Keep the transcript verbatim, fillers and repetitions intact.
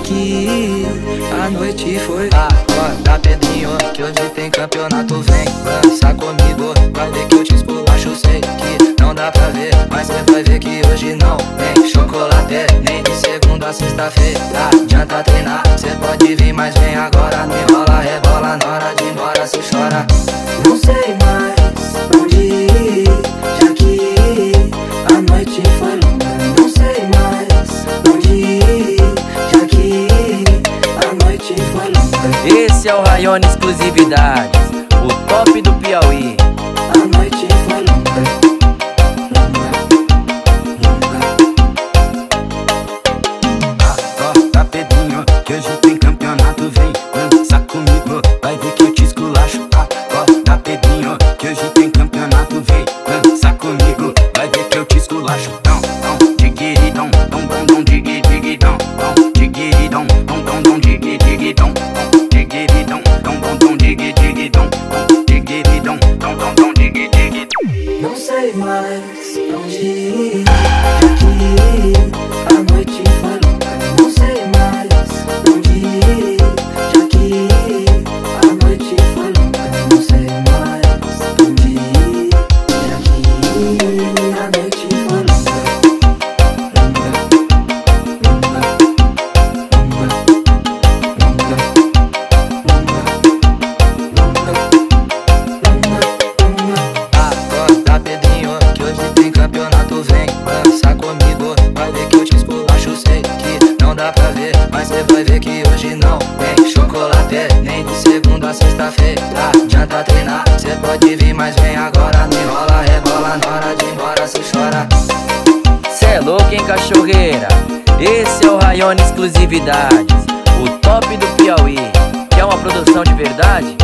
que a noite foi. Acorda, Pedrinho, que hoje tem campeonato. Vem dançar comigo, vai ver que eu te esculacho. Sei que não dá pra ver, mas cê vai ver que hoje não tem chocolate. Nem de segunda a sexta-feira adianta treinar. Cê pode vir, mas vem agora. Me rola, rebola, na hora de ir embora cê chora. Não sei mais pra onde ir, já que a noite foi longa. Não sei mais pra onde ir, já que a noite foi longa. Esse é o Rayone Exclusividades, o top do Piauí. A noite foi longa, longa, longa. Acorda, Pedrinho, que hoje tem campeonato. Vem dançar comigo, vai ver que eu te esculacho. Acorda, Pedrinho, que hoje tem campeonato. Vem dançar comigo, vai ver que eu te esculacho. Dom, dom, diguiridom, dom, dom, dom, digui, digidom, dom, diguiridom, dom, dom, dom, digui, digidom, dom, diguiridom, dom, dom, dom, digui, digidom, dom, diguiridom, dom, dom, dom, digui, digidom. Não sei mais pra onde ir, já que a noite foi longa. Não sei mais pra onde ir, já que a noite foi longa. Não sei mais pra onde ir, já que a noite foi longa, longa, longa, longa, longa, longa, longa. Acorda, Pedrinho, que hoje tem campeonato. Vem dançar comigo, vai ver que eu te esculacho. Sei que não dá pra ver, mas cê vai ver que hoje não tem chocolate. Nem de segunda a sexta-feira adianta treinar. Cê pode vir, mas vem agora. Me rola, rebola, na hora de ir embora cê chora. Cê é louco, hein, cachorreira? Esse é o Rayone Exclusividades, o top do Piauí. Quer uma produção de verdade?